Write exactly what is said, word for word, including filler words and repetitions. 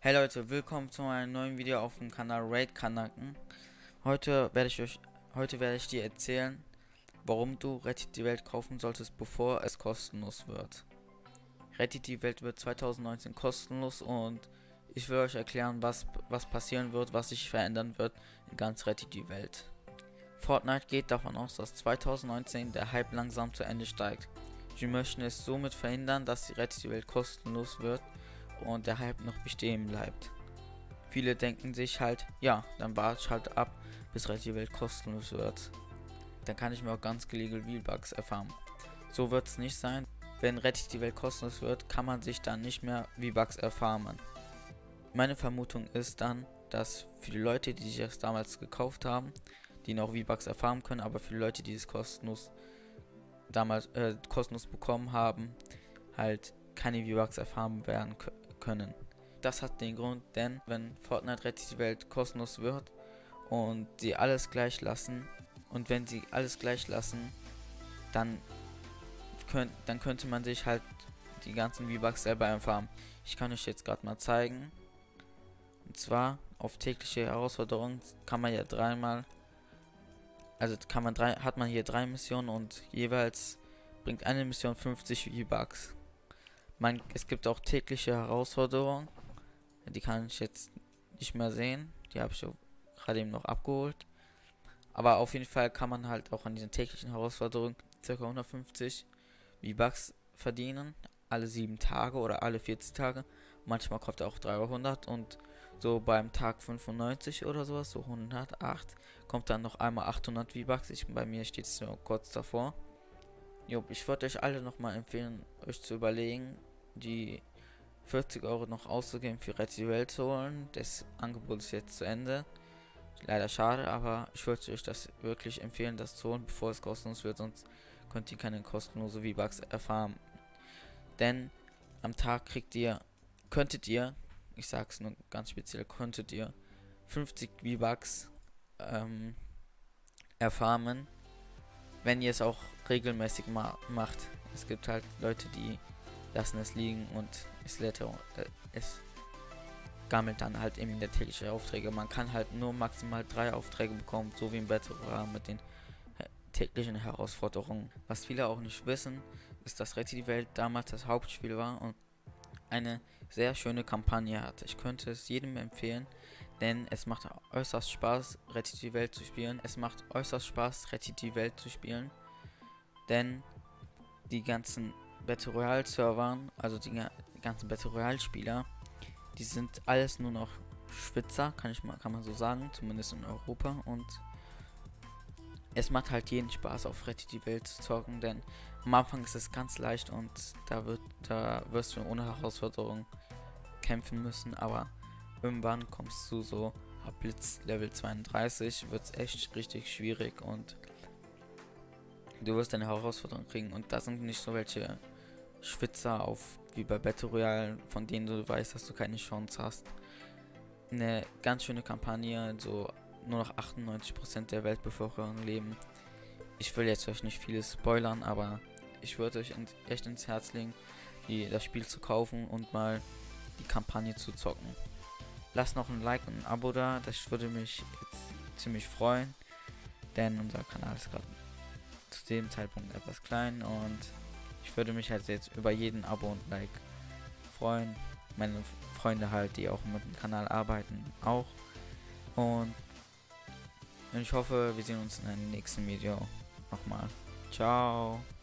Hey Leute, willkommen zu einem neuen Video auf dem Kanal Raid Kanaken. Heute werde ich euch, heute werde ich dir erzählen, warum du Rettet die Welt kaufen solltest, bevor es kostenlos wird. Rettet die Welt wird zwanzig neunzehn kostenlos und ich will euch erklären, was, was passieren wird, was sich verändern wird in ganz Rettet die Welt. Fortnite geht davon aus, dass zwanzig neunzehn der Hype langsam zu Ende steigt. Sie möchten es somit verhindern, dass die Rettet die Welt kostenlos wird und der Hype noch bestehen bleibt. Viele denken sich halt, ja, dann warte ich halt ab, bis Rettet die Welt kostenlos wird. Dann kann ich mir auch ganz gelegelt V-Bucks erfahren. So wird es nicht sein. Wenn Rettet die Welt kostenlos wird, kann man sich dann nicht mehr V-Bucks erfarmen. Meine Vermutung ist dann, dass für die Leute, die sich das damals gekauft haben, die noch V-Bucks erfahren können, aber für die Leute, die es kostenlos damals äh, kostenlos bekommen haben, halt keine V-Bucks erfahren werden können. können. Das hat den Grund, denn wenn Fortnite Rettet die Welt kostenlos wird und sie alles gleich lassen und wenn sie alles gleich lassen, dann, könnt, dann könnte man sich halt die ganzen V-Bucks selber erfahren. Ich kann euch jetzt gerade mal zeigen. Und zwar auf tägliche Herausforderungen kann man ja dreimal, also kann man drei, hat man hier drei Missionen und jeweils bringt eine Mission fünfzig V-Bucks. Man, es gibt auch tägliche Herausforderungen, die kann ich jetzt nicht mehr sehen, die habe ich gerade eben noch abgeholt. Aber auf jeden Fall kann man halt auch an diesen täglichen Herausforderungen ca. hundertfünfzig V-Bucks verdienen, alle sieben Tage oder alle vierzig Tage. Manchmal kommt auch dreihundert und so beim Tag fünfundneunzig oder sowas, so hundertacht, kommt dann noch einmal achthundert V-Bucks. Ich, bei mir steht es nur kurz davor. Jo, ich würde euch alle nochmal empfehlen, euch zu überlegen, die vierzig Euro noch auszugeben für Rettet die Welt zu holen. Das Angebot ist jetzt zu Ende. Leider schade, aber ich würde euch das wirklich empfehlen, das zu holen, bevor es kostenlos wird, sonst könnt ihr keine kostenlose V-Bucks erfahren. Denn am Tag kriegt ihr, könntet ihr, ich sag's nur ganz speziell, könntet ihr fünfzig V-Bucks ähm, erfahren, wenn ihr es auch regelmäßig ma macht. Es gibt halt Leute, die lassen es liegen und es lädt, äh, es gammelt dann halt eben in der täglichen Aufträge. Man kann halt nur maximal drei Aufträge bekommen, so wie im Battle Royale mit den täglichen Herausforderungen. Was viele auch nicht wissen, ist, dass Rettet die Welt damals das Hauptspiel war und eine sehr schöne Kampagne hatte. Ich könnte es jedem empfehlen, denn es macht äußerst Spaß, Rettet die Welt zu spielen. Es macht äußerst Spaß, Rettet die Welt zu spielen, denn die ganzen Battle Royale Servern, also die, die ganzen Battle Royale Spieler, die sind alles nur noch Schwitzer, kann ich mal, kann man so sagen, zumindest in Europa, und es macht halt jeden Spaß, auf Rettet die Welt zu zocken, denn am Anfang ist es ganz leicht und da wird, da wirst du ohne Herausforderung kämpfen müssen, aber irgendwann kommst du so ab Blitz Level zweiunddreißig, wird es echt richtig schwierig und du wirst eine Herausforderung kriegen und da sind nicht so welche Schwitzer auf wie bei Battle Royale, von denen du weißt, dass du keine Chance hast. Eine ganz schöne Kampagne, so nur noch achtundneunzig Prozent der Weltbevölkerung leben. Ich will jetzt euch nicht vieles spoilern, aber ich würde euch in, echt ins Herz legen, die, das Spiel zu kaufen und mal die Kampagne zu zocken. Lasst noch ein Like und ein Abo da, das würde mich jetzt ziemlich freuen, denn unser Kanal ist gerade zu dem Zeitpunkt etwas klein und ich würde mich halt jetzt über jeden Abo und Like freuen. Meine Freunde halt, die auch mit dem Kanal arbeiten, auch. Und ich hoffe, wir sehen uns in einem nächsten Video nochmal. Ciao.